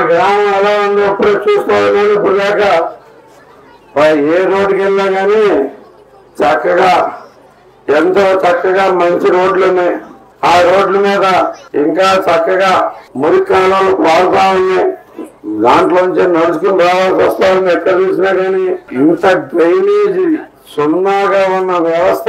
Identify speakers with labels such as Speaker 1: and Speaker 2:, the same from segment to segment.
Speaker 1: గ్రామం ఎలా ఉందో ఎప్పుడు చూసుకోవాలి. ఇప్పుడు దాకా ఏ రోడ్డుకి వెళ్ళినా కానీ చక్కగా ఎంతో చక్కగా మంచి రోడ్లు ఉన్నాయి. ఆ రోడ్ల మీద ఇంకా చక్కగా మురికి కాలువలు పారుతా ఉన్నాయి. దాంట్లోంచి నడుచుకుని రావాల్సి వస్తా ఉంది. ఎక్కడ చూసినా కానీ ఇంత డ్రైనేజీ సున్నాగా ఉన్న వ్యవస్థ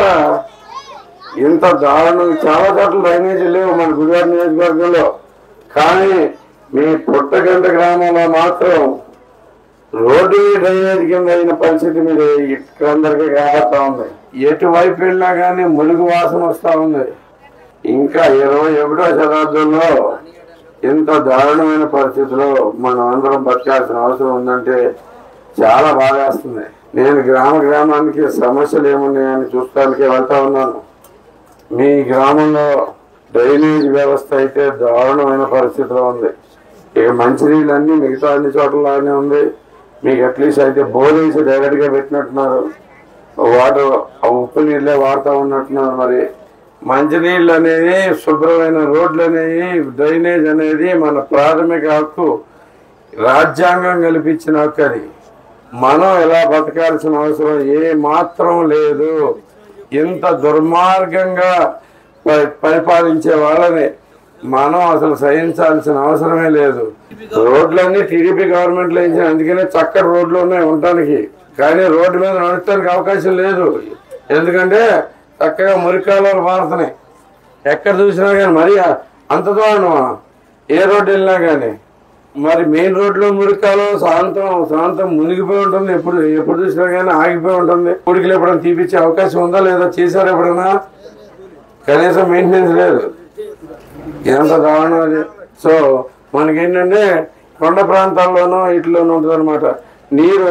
Speaker 1: ఇంత దారుణం. చాలా చోట్ల డ్రైనేజీ లేవు మన గుడివాడ నియోజకవర్గంలో. కానీ మీ పుట్టగంట గ్రామంలో మాత్రం రోడ్డు డ్రైనేజ్ కింద అయిన పరిస్థితి మీరు ఇక్కడందరికీ కనబడతా ఉంది. ఎటువైపు వెళ్ళినా కానీ ములుగు వాసన వస్తా ఉంది. ఇంకా 21వ శతాబ్దంలో ఇంత దారుణమైన పరిస్థితిలో మనం అందరం బతకాల్సిన అవసరం ఉందంటే చాలా బాధేస్తుంది. నేను గ్రామానికి సమస్యలు ఏమున్నాయని చూడటానికి వెళ్తా ఉన్నాను. మీ గ్రామంలో డ్రైనేజ్ వ్యవస్థ అయితే దారుణమైన పరిస్థితిలో ఉంది. ఇక మంచినీళ్ళు అన్ని మిగతా అన్ని చోట్లనే ఉంది. మీకు అట్లీస్ట్ అయితే బోర్ వేసి డైరెక్ట్ గా పెట్టినట్టున్నారు. వాటర్ ఉప్పు నీళ్ళే వాడుతూ ఉన్నట్టున్నారు. మరి మంచినీళ్ళు అనేది, శుభ్రమైన రోడ్లు అనేవి, డ్రైనేజ్ అనేది మన ప్రాథమిక హక్కు. రాజ్యాంగం కల్పించిన హక్కు అది. మనం ఎలా బతకాల్సిన అవసరం ఏ మాత్రం లేదు. ఇంత దుర్మార్గంగా పరిపాలించే వాళ్ళని మనం అసలు సహించాల్సిన అవసరమే లేదు. రోడ్లన్నీ టీడీపీ గవర్నమెంట్ లో ఇచ్చిన, అందుకనే చక్కటి రోడ్లు ఉన్నాయి ఉండటానికి. కానీ రోడ్డు మీద నడవడానికి అవకాశం లేదు. ఎందుకంటే చక్కగా మురికాలు మారుతున్నాయి. ఎక్కడ చూసినా కానీ మరి అంత దారుణమా? ఏ రోడ్డు వెళ్ళినా కానీ మరి మెయిన్ రోడ్లో మురికాలు సాయంత్రం మునిగిపోయి ఉంటుంది. ఎప్పుడు చూసినా కానీ ఆగిపోయి ఉంటుంది. గుడికి ఎప్పుడైనా తీపిచ్చే అవకాశం ఉందా లేదా? చేశారు ఎప్పుడైనా? కనీసం మెయింటెనెన్స్ లేదు. ఎంత దారుణం అది. సో మనకేంటంటే కొండ ప్రాంతాల్లోనూ ఇట్లోనూ ఉంటుంది అనమాట. నీరు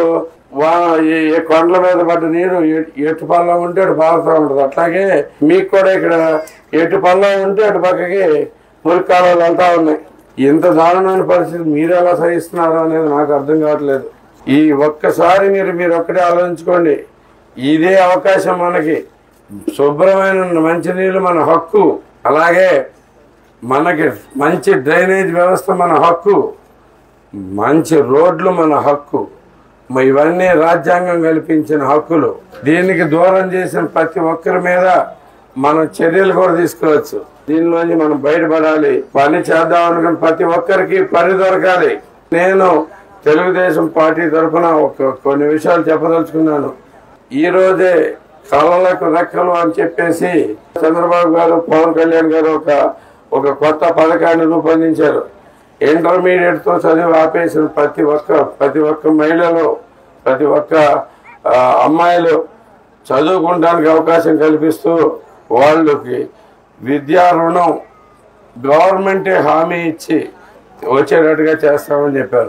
Speaker 1: కొండల మీద పడ్డ నీరు ఎటు పల్లం ఉంటే అటు పారుతూ ఉంటుంది. అట్లాగే మీకు కూడా ఇక్కడ ఎటు పల్లం ఉంటే అటు పక్కకి మురికి కాలువలు వెళ్తా ఉన్నాయి. ఇంత దారుణమైన పరిస్థితి మీరు ఎలా సహిస్తున్నారు అనేది నాకు అర్థం కావట్లేదు. ఈ ఒక్కసారి మీరు ఒక్కటే ఆలోచించుకోండి. ఇదే అవకాశం మనకి. శుభ్రమైన మంచినీళ్ళు మన హక్కు. అలాగే మనకి మంచి డ్రైనేజ్ వ్యవస్థ మన హక్కు. మంచి రోడ్లు మన హక్కు. ఇవన్నీ రాజ్యాంగం కల్పించిన హక్కులు. దీనికి దూరం చేసిన ప్రతి ఒక్కరి మీద మనం చర్యలు కూడా తీసుకోవచ్చు. దీనిలోంచి మనం బయటపడాలి. పని చేద్దాం అనుకున్న ప్రతి ఒక్కరికి పని దొరకాలి. నేను తెలుగుదేశం పార్టీ తరఫున కొన్ని విషయాలు చెప్పదలుచుకున్నాను. ఈ రోజే కళలకు రెక్కలు అని చెప్పేసి చంద్రబాబు గారు, పవన్ కళ్యాణ్ గారు ఒక కొత్త పథకాన్ని రూపొందించారు. ఇంటర్మీడియట్ తో చదివి ఆపేసిన ప్రతి ఒక్క మహిళలు, ప్రతి ఒక్క అమ్మాయిలు చదువుకోవడానికి అవకాశం కల్పిస్తూ వాళ్ళకి విద్యా రుణం గవర్నమెంటే హామీ ఇచ్చి వచ్చేటట్టుగా చేస్తామని చెప్పారు.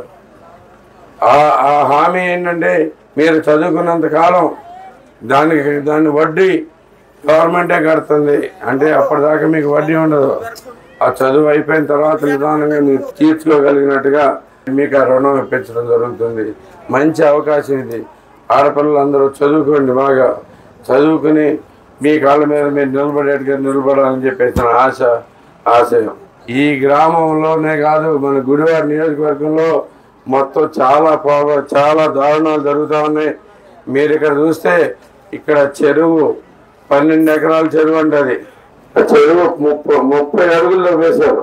Speaker 1: ఆ హామీ ఏంటంటే మీరు చదువుకున్నంత కాలం దాని వడ్డీ గవర్నమెంటే కడుతుంది. అంటే అప్పటిదాకా మీకు వడ్డీ ఉండదు. ఆ చదువు అయిపోయిన తర్వాత నిదానంగా మీరు తీర్చుకోగలిగినట్టుగా మీకు ఆ రుణం ఇప్పించడం జరుగుతుంది. మంచి అవకాశం ఇది. ఆడపిల్లలందరూ చదువుకోండి. బాగా చదువుకుని మీ కాళ్ళ మీద మీరు నిలబడాలని చెప్పేసిన ఆశయం ఈ గ్రామంలోనే కాదు, మన గుడివాడ నియోజకవర్గంలో మొత్తం చాలా దారుణాలు జరుగుతూ ఉన్నాయి. మీరు ఇక్కడ చూస్తే ఇక్కడ చెరువు 12 ఎకరాల చెరువు అంటది. చెరువు 30 అడుగుల్లో వేశారు.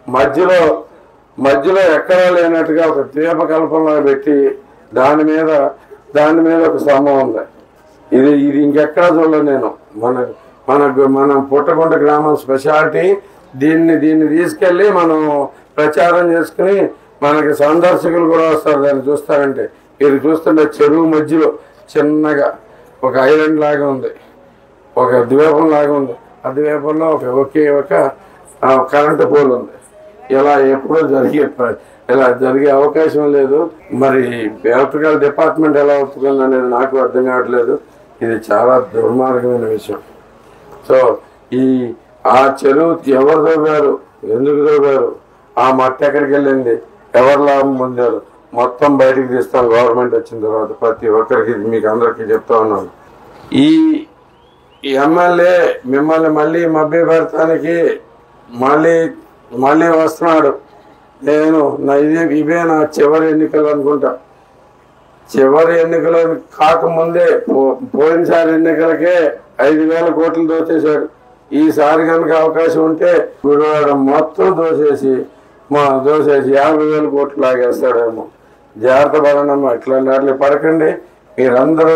Speaker 1: మధ్యలో ఎక్కడా లేనట్టుగా ఒక ద్వీపకల్పంలో పెట్టి దాని మీద ఒక స్తంభం ఉంది. ఇది ఇంకెక్కడా చూడలేదు నేను. మన పుట్టగుంట గ్రామం స్పెషాలిటీ. దీన్ని తీసుకెళ్లి మనం ప్రచారం చేసుకుని మనకి సందర్శకులు కూడా వస్తారు దాన్ని చూస్తారంటే. ఇది చూస్తుంటే చెరువు మధ్యలో చిన్నగా ఒక ఐలాండ్ లాగా ఉంది, ఒక ద్వీపం లాగా ఉంది. ఆ ద్వీపంలో ఒకే ఒక కరెంటు పోల్ ఉంది. ఇలా ఎప్పుడూ జరిగే అవకాశం లేదు. మరి ఎలక్ట్రికల్ డిపార్ట్మెంట్ ఎలా ఒప్పుకుంది అనేది నాకు అర్థం కావట్లేదు. ఇది చాలా దుర్మార్గమైన విషయం. సో ఆ చెరువు ఎవరు తవ్వారు, ఎందుకు తవ్వారు, ఆ మట్టి ఎక్కడికి వెళ్ళింది, ఎవరు లాభం పొందారు, మొత్తం బయటికి తీస్తాం గవర్నమెంట్ వచ్చిన తర్వాత. ప్రతి ఒక్కరికి మీకు అందరికీ చెప్తా ఉన్నాను. ఈ ఎమ్మెల్యే మిమ్మల్ని మళ్ళీ మభ్య పెడతానికి మళ్ళీ వస్తున్నాడు. నేను ఇవే నా చివరి ఎన్నికలు అనుకుంటా. చివరి ఎన్నికలు కాకముందే పోయినసారి ఎన్నికలకే 5,000 కోట్లు దోచేశాడు. ఈసారి కనుక అవకాశం ఉంటే గుడివాడ మొత్తం దోసేసి 50,000 కోట్లు లాగేస్తాడేమో. జాగ్రత్త పడనమ్మా, ఇట్లాంటి వాటిలో పడకండి. మీరందరూ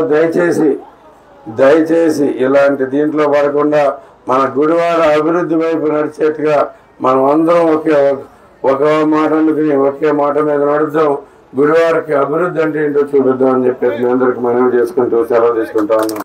Speaker 1: దయచేసి ఇలాంటి దీంట్లో పడకుండా మన గుడివాడ అభివృద్ధి వైపు నడిచేట్టుగా మనం అందరం ఒకే మాట అనుకుని ఒకే మాట మీద నడుద్దాం. గుడివాడకి అభివృద్ధి అంటే ఏంటో చూపిద్దాం అని చెప్పేసి మీ అందరికి మనవి చేసుకుంటూ సెలవు తీసుకుంటా ఉన్నాం.